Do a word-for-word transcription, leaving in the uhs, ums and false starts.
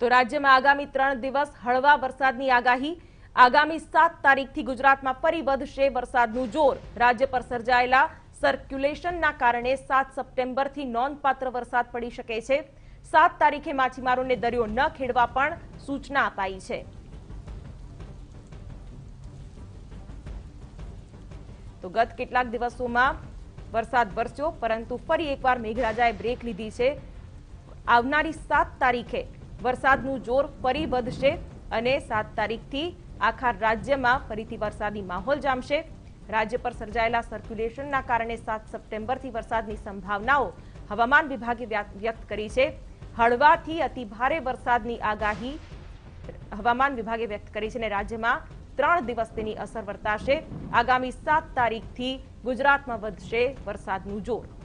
તો રાજ્યમાં આગામી ત્રણ દિવસ હળવા વરસાદની આગાહી। આગામી સાત તારીખથી ગુજરાતમાં ફરી વધશે વરસાદનું જોર। રાજ્ય પર સર્જાયેલા સર્ક્યુલેશનના કારણે સાત સપ્ટેમ્બરથી નોંધપાત્ર વરસાદ પડી શકે છે। સાત તારીખે માછીમારોને દરિયો ન ખેડવા પણ સૂચના અપાઈ છે। તો ગત કેટલાક દિવસોમાં વરસાદ વરસ્યો, પરંતુ ફરી એકવાર મેઘરાજાએ બ્રેક લીધી છે। આવનારી સાત તારીખે વરસાદનું જોર ફરી વધશે અને સાત તારીખથી આખા રાજ્યમાં ફરીથી વરસાદી માહોલ જામશે। રાજ્ય પર સર્જાયેલા સર્ક્યુલેશનના કારણે સાત સપ્ટેમ્બરથી વરસાદની સંભાવનાઓ હવામાન વિભાગે વ્યક્ત કરી છે। હળવાથી અતિ ભારે વરસાદની આગાહી હવામાન વિભાગે વ્યક્ત કરી છે અને રાજ્યમાં ત્રણ દિવસ તેની અસર વર્તાશે। આગામી સાત તારીખથી ગુજરાતમાં વધશે વરસાદનું જોર।